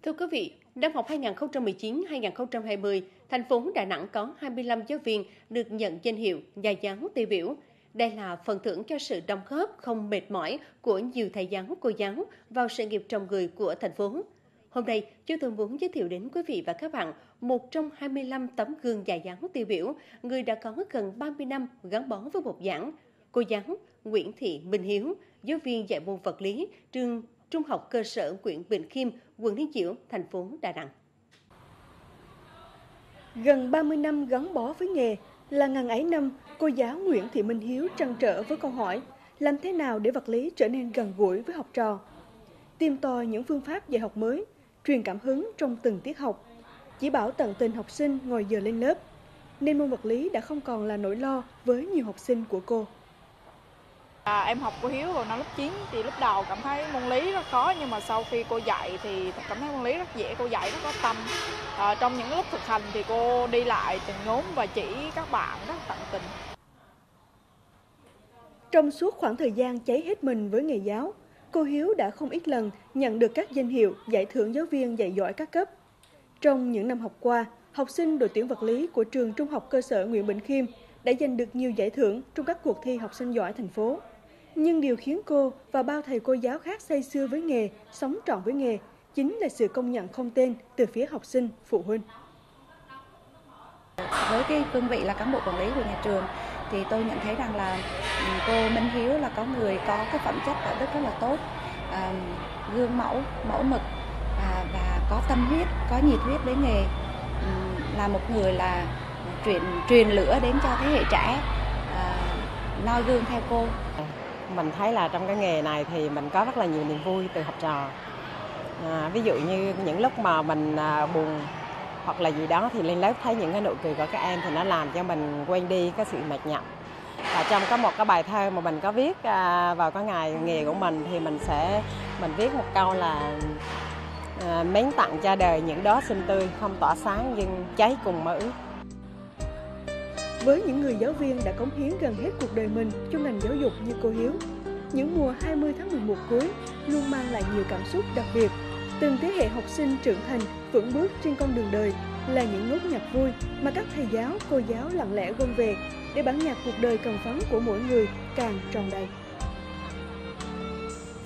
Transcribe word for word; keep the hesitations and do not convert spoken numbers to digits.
Thưa quý vị, năm học hai nghìn không trăm mười chín hai nghìn không trăm hai mươi, thành phố Đà Nẵng có hai mươi lăm giáo viên được nhận danh hiệu nhà giáo tiêu biểu. Đây là phần thưởng cho sự đóng góp không mệt mỏi của nhiều thầy giáo, cô giáo vào sự nghiệp trồng người của thành phố. Hôm nay, chúng tôi muốn giới thiệu đến quý vị và các bạn một trong hai mươi lăm tấm gương nhà giáo tiêu biểu, người đã có gần ba mươi năm gắn bó với bục giảng. Cô giáo Nguyễn Thị Minh Hiếu, giáo viên dạy môn vật lý, trường Trung học cơ sở huyện Bình Khiêm, quận Liên Chiểu, thành phố Đà Nẵng. Gần ba mươi năm gắn bó với nghề, là ngần ấy năm, cô giáo Nguyễn Thị Minh Hiếu trăn trở với câu hỏi làm thế nào để vật lý trở nên gần gũi với học trò. Tìm tòi những phương pháp dạy học mới, truyền cảm hứng trong từng tiết học, chỉ bảo tận tình học sinh ngồi giờ lên lớp, nên môn vật lý đã không còn là nỗi lo với nhiều học sinh của cô. À, em học cô Hiếu vào năm lớp chín thì lúc đầu cảm thấy môn lý rất khó, nhưng mà sau khi cô dạy thì cảm thấy môn lý rất dễ, cô dạy rất có tâm. À, trong những lúc thực hành thì cô đi lại từng nhóm và chỉ các bạn rất tận tình. Trong suốt khoảng thời gian cháy hết mình với nghề giáo, cô Hiếu đã không ít lần nhận được các danh hiệu giải thưởng giáo viên dạy giỏi các cấp. Trong những năm học qua, học sinh đội tuyển vật lý của trường Trung học cơ sở Nguyễn Bình Khiêm đã giành được nhiều giải thưởng trong các cuộc thi học sinh giỏi thành phố. Nhưng điều khiến cô và bao thầy cô giáo khác say sưa với nghề, sống trọn với nghề, chính là sự công nhận không tên từ phía học sinh, phụ huynh. Với cái cương vị là cán bộ quản lý của nhà trường, thì tôi nhận thấy rằng là cô Minh Hiếu là có người có cái phẩm chất đạo đức rất là tốt, à, gương mẫu, mẫu mực à, và có tâm huyết, có nhiệt huyết với nghề, à, là một người là truyền truyền lửa đến cho thế hệ trẻ, à, noi gương theo cô. Mình thấy là trong cái nghề này thì mình có rất là nhiều niềm vui từ học trò. À, ví dụ như những lúc mà mình à, buồn hoặc là gì đó thì lên lớp thấy những cái nụ cười của các em thì nó làm cho mình quên đi cái sự mệt nhọc. Và trong có một cái bài thơ mà mình có viết à, vào cái ngày nghề của mình thì mình sẽ mình viết một câu là à, mến tặng cho đời những đóa xinh tươi, không tỏa sáng nhưng cháy cùng mơ ước. Với những người giáo viên đã cống hiến gần hết cuộc đời mình cho ngành giáo dục như cô Hiếu, những mùa hai mươi tháng mười một cuối luôn mang lại nhiều cảm xúc đặc biệt. Từng thế hệ học sinh trưởng thành, vững bước trên con đường đời là những nốt nhạc vui mà các thầy giáo, cô giáo lặng lẽ gom về để bản nhạc cuộc đời cần phấn của mỗi người càng tròn đầy.